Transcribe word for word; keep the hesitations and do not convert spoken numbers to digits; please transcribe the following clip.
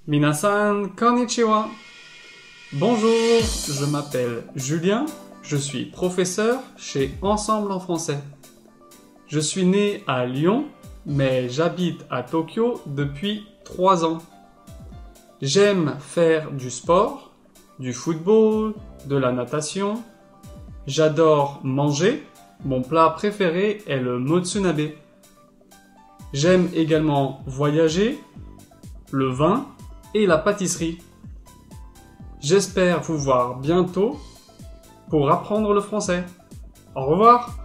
Minasan konnichiwa. Bonjour, je m'appelle Julien, je suis professeur chez Ensemble en français. Je suis né à Lyon, mais j'habite à Tokyo depuis trois ans. J'aime faire du sport, du football, de la natation. J'adore manger, mon plat préféré est le motsunabe. J'aime également voyager, le vin et la pâtisserie. J'espère vous voir bientôt pour apprendre le français. Au revoir!